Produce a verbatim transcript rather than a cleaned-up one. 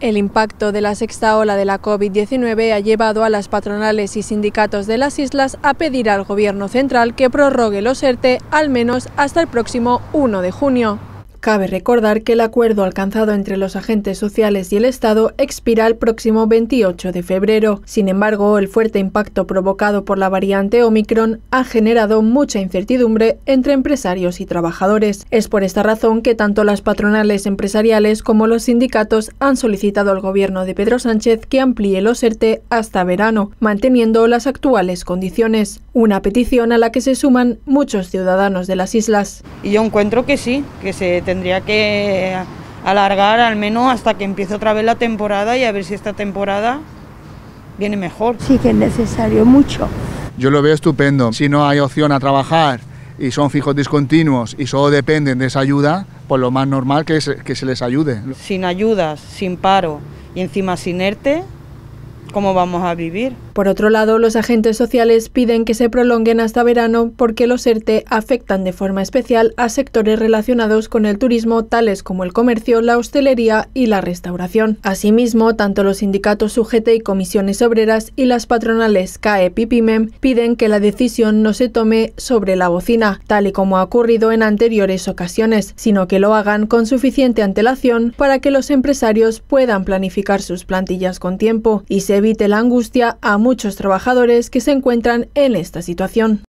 El impacto de la sexta ola de la COVID diecinueve ha llevado a las patronales y sindicatos de las islas a pedir al Gobierno central que prorrogue los ERTE al menos hasta el próximo uno de junio. Cabe recordar que el acuerdo alcanzado entre los agentes sociales y el Estado expira el próximo veintiocho de febrero. Sin embargo, el fuerte impacto provocado por la variante Omicron ha generado mucha incertidumbre entre empresarios y trabajadores. Es por esta razón que tanto las patronales empresariales como los sindicatos han solicitado al Gobierno de Pedro Sánchez que amplíe los ERTE hasta verano, manteniendo las actuales condiciones. Una petición a la que se suman muchos ciudadanos de las islas. Y yo encuentro que sí, que se tendría que alargar al menos hasta que empiece otra vez la temporada y a ver si esta temporada viene mejor. Sí que es necesario mucho. Yo lo veo estupendo. Si no hay opción a trabajar y son fijos discontinuos y solo dependen de esa ayuda, pues lo más normal que es que se les ayude. Sin ayudas, sin paro y encima sin ERTE, ¿cómo vamos a vivir? Por otro lado, los agentes sociales piden que se prolonguen hasta verano porque los ERTE afectan de forma especial a sectores relacionados con el turismo, tales como el comercio, la hostelería y la restauración. Asimismo, tanto los sindicatos U G T y comisiones obreras y las patronales C A E P y PYME piden que la decisión no se tome sobre la bocina, tal y como ha ocurrido en anteriores ocasiones, sino que lo hagan con suficiente antelación para que los empresarios puedan planificar sus plantillas con tiempo y se evite la angustia a muchos trabajadores que se encuentran en esta situación.